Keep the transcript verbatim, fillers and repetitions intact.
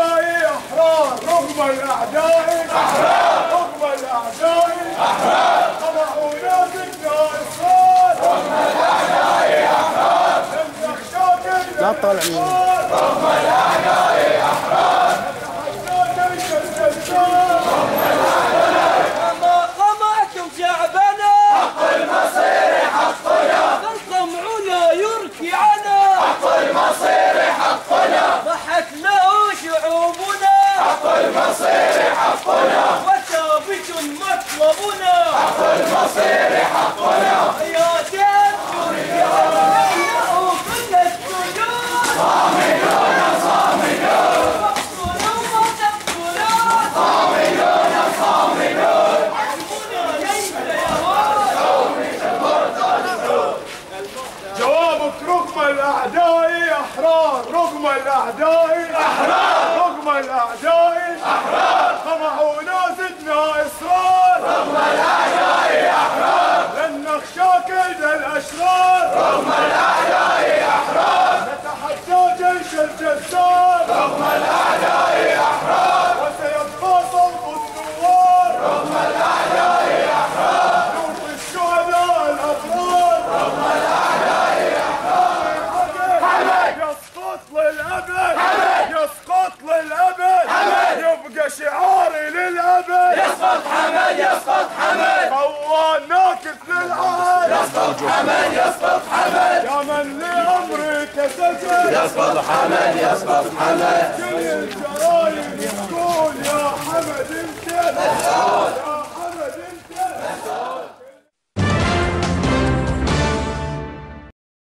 الأعداء أحرار رغم الأعداء أحرار رغم الأعداء أحرار طمعونا بدنا إصرار رغم الأعداء أحرار لن نخشى لا تطالع مني رغم الأعداء أحرار نتحدى جيش الجزار رغم الأعداء طمعتم شعبنا حق المصير حقنا طمعنا يركعنا حق المصير حقنا ضحت له شعوبنا حق المصير حقنا وثابت مطلبنا حق المصير حقنا يا تركيا له كل السجود صامدون صامدون فاقتلوا وتقتلون صامدون صامدون حسبنا ليس يهون جوابك رغم الأعداء أحرار رغم الأعداء أحرار رغم الأعداء أحرار طمعونا زدنا إصرار رغم الأعداء أحرار لن نخشى كيد الأشرار رغم الأعداء أحرار نتحدى جيش الجزار رغم الأعداء أحرار وسيبقى صوت الثوار رغم الأعداء أحرار نوف الشهداء الأبرار رغم الأعداء أحرار يسقط للأبد يسقط للأبد يبقى شعاري للأبد يسقط حمد يسقط حمد خوان ناكف للعهد يسقط حمد يسقط حمد يا من لأمرك سجد يسقط حمد يسقط حمد